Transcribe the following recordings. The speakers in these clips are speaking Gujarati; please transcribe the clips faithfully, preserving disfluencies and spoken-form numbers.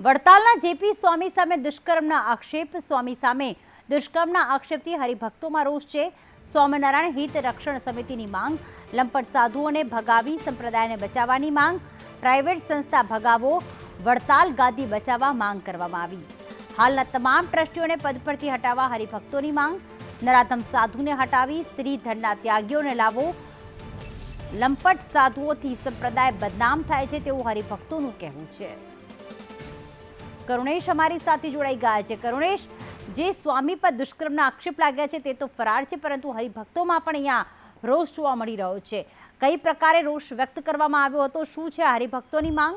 વડતાલના જેપી સ્વામી સામે દુષ્કર્મના આક્ષેપ સ્વામી સામે દુષ્કર્મના આક્ષેપથી હરિભક્તોમાં રોષ છે। સ્વામિનારાયણ હિત રક્ષણ સમિતિની માંગ, લંપટ સાધુઓને ભગાવી સંપ્રદાયને બચાવવાની માંગ, પ્રાઇવેટ સંસ્થા ભગાવો, વડતાલ ગાદી બચાવવા માંગ કરવામાં આવી। હાલના તમામ ટ્રસ્ટીઓને પદ પરથી હટાવવા હરિભક્તોની માંગ, નરાધમ સાધુને હટાવી સ્ત્રી ધનના ત્યાગીઓને લાવો, લંપટ સાધુઓથી સંપ્રદાય બદનામ થાય છે તેવું હરિભક્તોનું કહેવું છે। કરુણેશ અમારી સાથે જોડાઈ ગયા છે। કરુણેશ, જે સ્વામી પર દુષ્કર્મના આક્ષેપ લાગ્યા છે તે તો ફરાર છે, પરંતુ હરિભક્તોમાં પણ અહીંયા રોષ જોવા મળી રહ્યો છે। કઈ પ્રકારે રોષ વ્યક્ત કરવામાં આવ્યો હતો, શું છે હરિભક્તોની માંગ?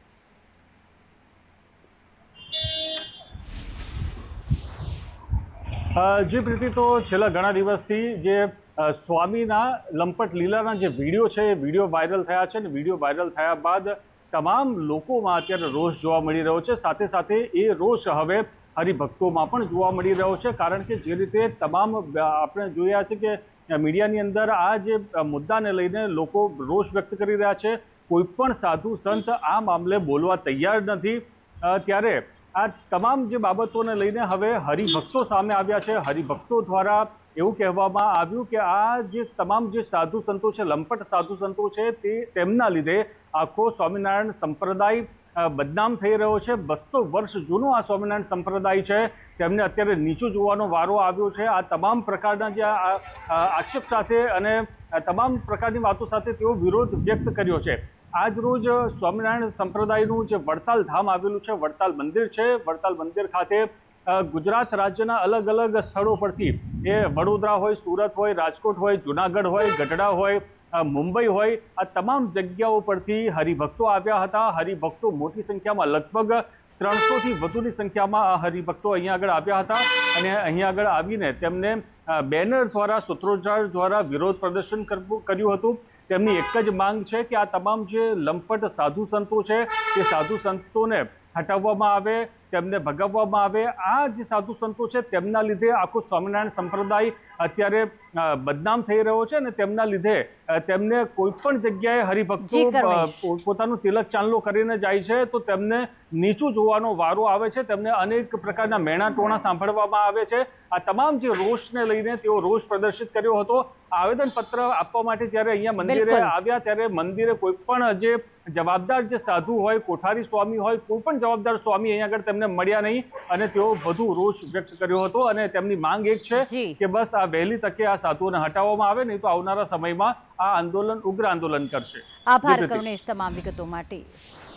જી પ્રીતિ, તો છેલ્લા ઘણા દિવસથી જે સ્વામીના લંપટ લીલાના જે વિડીયો છે એ વિડીયો વાયરલ થયા છે, અને વિડીયો વાયરલ થયા બાદ તમામ લોકોમાં અત્યારે રોષ જોવા મળી રહ્યો છે। સાથે સાથે એ રોષ હવે હરિભક્તોમાં પણ જોવા મળી રહ્યો છે, કારણ કે જે રીતે તમામ આપણે જોયા છે કે મીડિયાની અંદર આ જે મુદ્દાને લઈને લોકો રોષ વ્યક્ત કરી રહ્યા છે। કોઈ પણ સાધુ સંત આ મામલે બોલવા તૈયાર નથી, ત્યારે આ તમામ જે બાબતોને લઈને હવે હરિભક્તો સામે આવ્યા છે। હરિભક્તો દ્વારા એવું કહેવામાં આવ્યું કે આ જે તમામ જે સાધુ સંતો છે, લંપટ સાધુ સંતો છે, તે તેમના લીધે આખો સ્વામિનારાયણ સંપ્રદાય બદનામ થઈ રહ્યો છે। બસો વર્ષ જૂનો આ સ્વામિનારાયણ સંપ્રદાય છે, તેમને અત્યારે નીચું જોવાનો વારો આવ્યો છે। આ તમામ પ્રકારના જે આક્ષેપ સાથે અને તમામ પ્રકારની વાતો સાથે તેઓ વિરોધ વ્યક્ત કર્યો છે। આજ રોજ સ્વામિનારાયણ સંપ્રદાયનું જે વડતાલ ધામ આવેલું છે, વડતાલ મંદિર છે, વડતાલ મંદિર ખાતે ગુજરાત રાજ્યના અલગ અલગ સ્થળો પરથી, એ વડોદરા હોય, સુરત હોય, રાજકોટ હોય, જુનાગઢ હોય, ગઢડા હોય, મુંબઈ હોય, આ તમામ જગ્યાઓ પરથી હરિભક્તો આવ્યા હતા। હરિભક્તો મોટી સંખ્યામાં, લગભગ ત્રણસો થી વધુની સંખ્યામાં હરિભક્તો અહીંયા આગળ આવ્યા હતા, અને અહીંયા આગળ આવીને તેમને બેનર દ્વારા, સૂત્રોચ્ચાર દ્વારા વિરોધ પ્રદર્શન કર્યું હતું। તેમની એક જ માંગ છે કે આ તમામ જે લંપટ સાધુ સંતો છે તે સાધુ સંતોને હટાવવામાં આવે, તેમને ભગાવવામાં આવે। આ જે સાધુ સંતો છે તેમના લીધે આખો સ્વામિનારાયણ સંપ્રદાય અત્યારે બદનામ થઈ રહ્યો છે, અને તેમના લીધે તેમને કોઈ પણ જગ્યાએ હરિભક્તો પોતાનું તિલક ચાંદલો કરીને જાય છે તો તેમને નીચું જોવાનો વારો આવે છે, તેમને અનેક પ્રકારના મેણા ટોણા સાંભળવામાં આવે છે। આ તમામ જે રોષને લઈને તેઓ રોષ પ્રદર્શિત કર્યો હતો। આવેદન પત્ર આપવા માટે જ્યારે અહીંયા મંદિરે આવ્યા ત્યારે મંદિરે કોઈ પણ જે જવાબદાર જે સાધુ હોય, કોઠારી સ્વામી હોય, કોઈ પણ જવાબદાર સ્વામી અહીંયા આગળ તેમને મળ્યા નહીં, અને તેઓ વધુ રોષ વ્યક્ત કર્યો હતો। અને તેમની માંગ એક છે કે બસ આ વહેલી તકે આ સાધુઓને હટાવવામાં આવે, નહીં તો આવનારા સમયમાં આ આંદોલન ઉગ્ર આંદોલન કરશે। આભાર કરુણેશ તમામ વિગતો માટે।